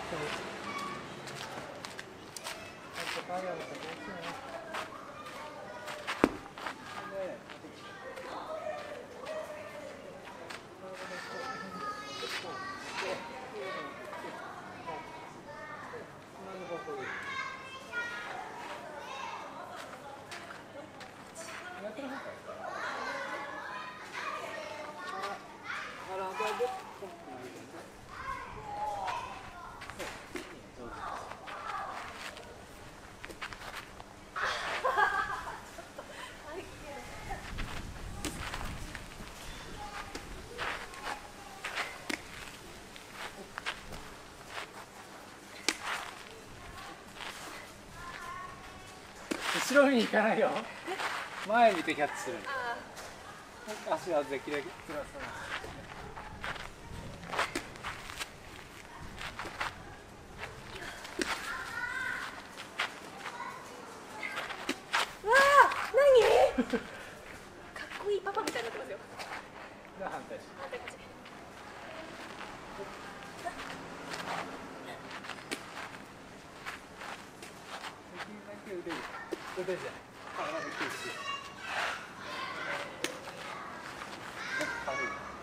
後ろ見に行かないよ。前見てキャッチする。足はできるだけずらさない。 わあ、何？かっこいいパパみたいになってますよ。 じゃあ反対し。 反対こっち。 腕じゃない。体で吸収。軽い。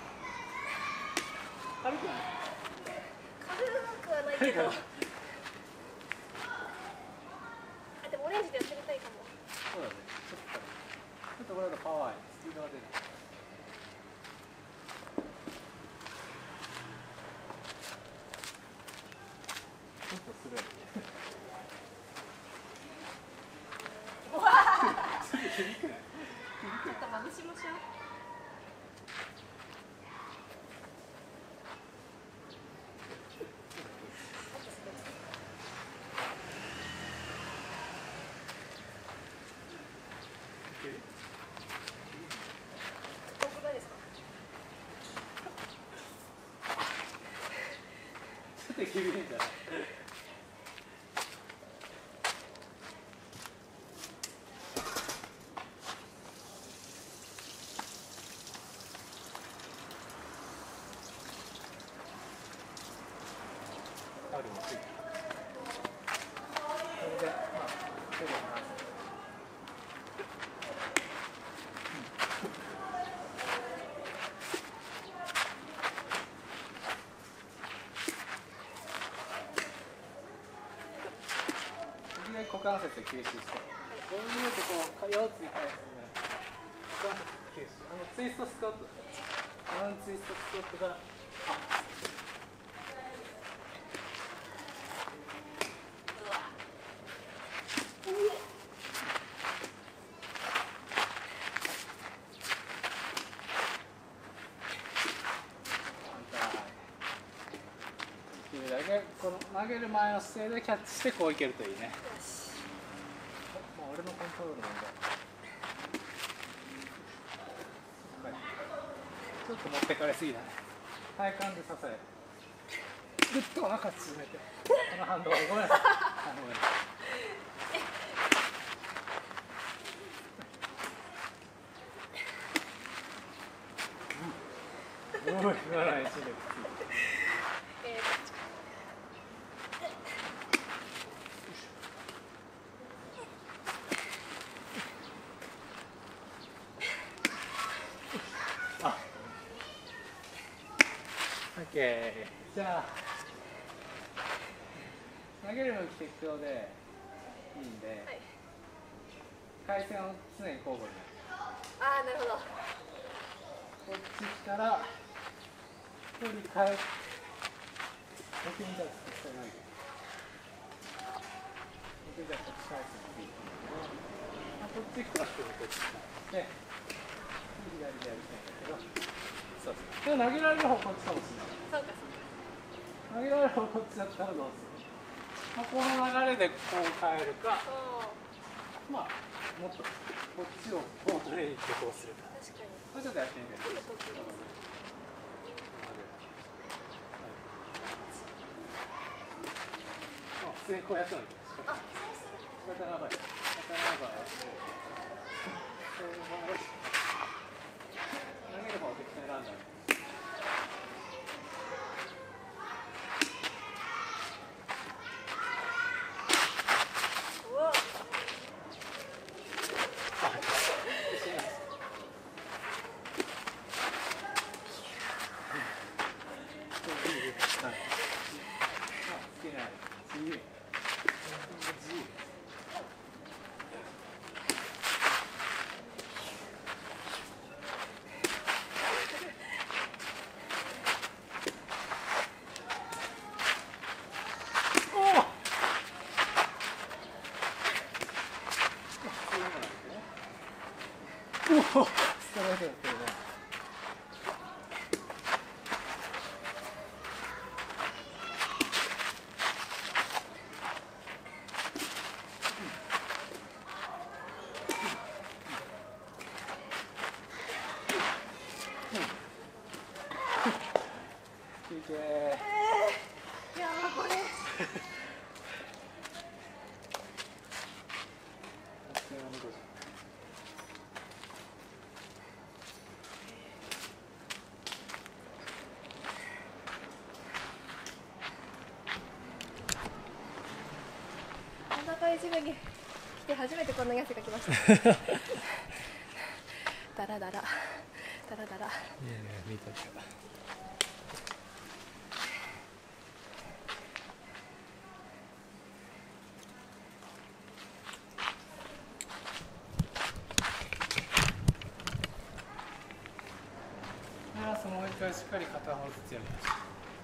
軽くない？ 軽くはないけど。あ、でもオレンジでやってみたいかも。 そうだね。ちょっとこれだとパワー、スピードが出る。ちょっとする。 ちょっとまぶしましょう。僕がですか？ ちょっと厳しいんじゃない？タオルもついてる。それで、まあ、手で離す。時々股関節で吸収して。こういうとこう、腰ついたりするね。股関節吸収。ツイストスクワット。ツイストスクワットから。この投げる前の姿勢でキャッチしてこういけるといいね。もう俺のコントロールなんだ。ちょっと持ってかれすぎだね。体幹で支えぐっとお腹縮めてこの反動ごめんなさい。ごめんなさい。おい、今のは一緒でオッケー。じゃあ投げる向き適当でいいんで、はい、回線を常に交互に。 ああ、なるほど。 こっちから取り替え。僕みたいなこっちから投げる。僕じゃこっち返すのでいい。こっちからこっちで左でやりたいんだけど。そうです。で投げられる方こっちかもしれない。 そうかそうか。 投げられる方こっちだったらどうする？まあ、この流れでこう変えるか、まあもっとこっちをこうトレーニングでこうするか。 確かに。 これちょっとやってみて。普通にこうやってもいい。あ、そうする。頭がいい。頭がいい。投げる方を適当に選んだら。 ストライクだったよね。休憩。 いやーこれ。こんなジムに来て初めてこんなに汗かきました。ダラダラダラダラ。 いやいや見たけど。もう一回しっかり片方ずつやりましょう。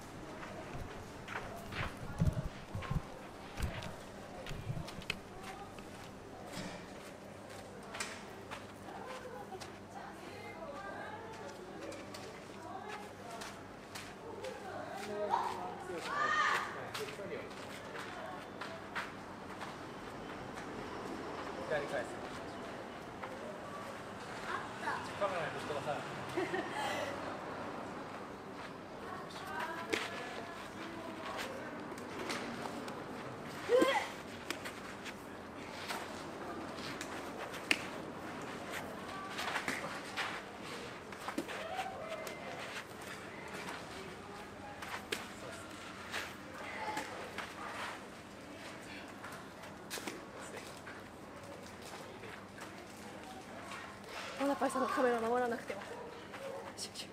左返す。カメラにぶつかさない。 モナパイさんのカメラ守らなくても。シュッシュッ。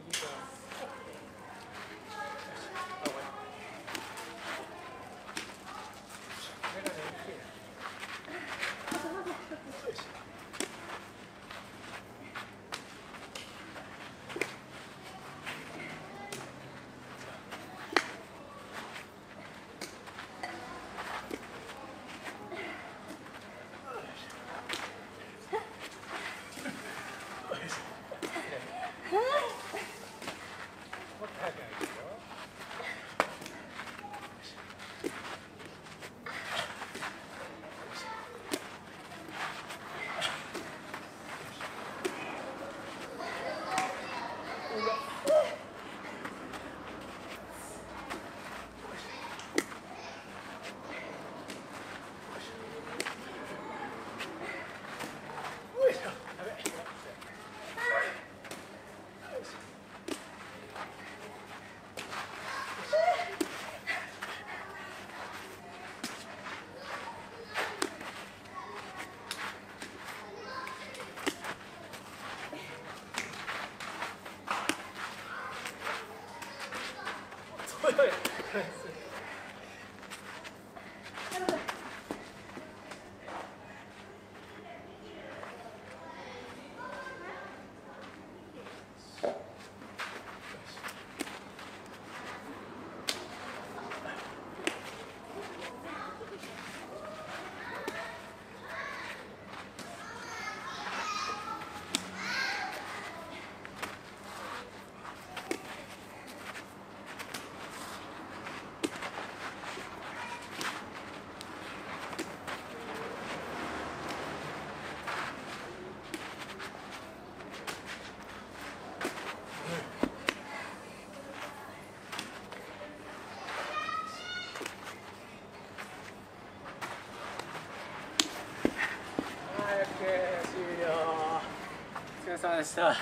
お疲れ様でした。も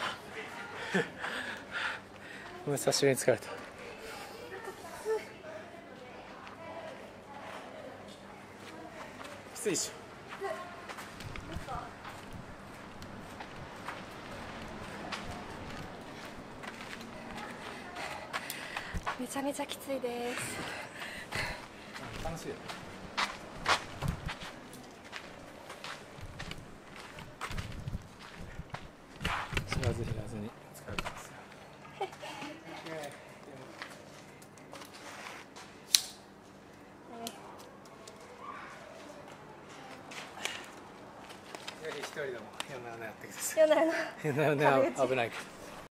う久しぶりに疲れた。きついでしょ。 めちゃめちゃきついです。 楽しいよね。知らず知らずに疲れてますよ。ぜひ一人でも夜な夜なやってください。 夜な夜な夜な夜な危ないから。